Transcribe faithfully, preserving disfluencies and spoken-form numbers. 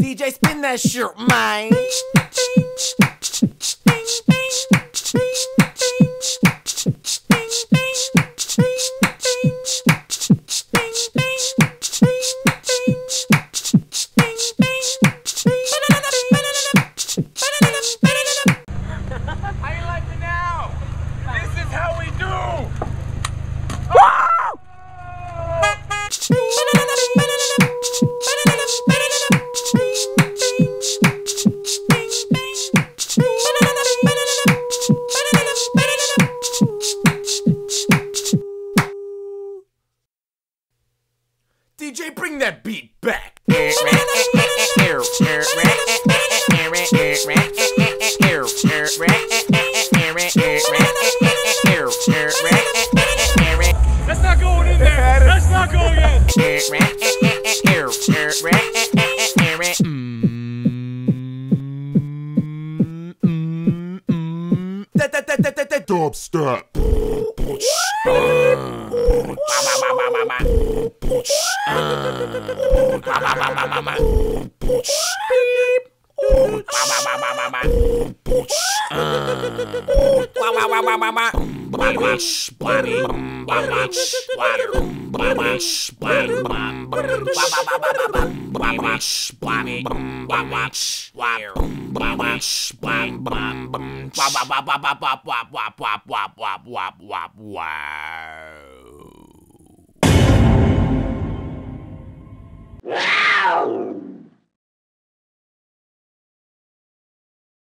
D J, spin that shit, man. How you like me now? This is how we do! D J, bring that beat back. That's not going in there! That's not going in! Dubstep. Wow.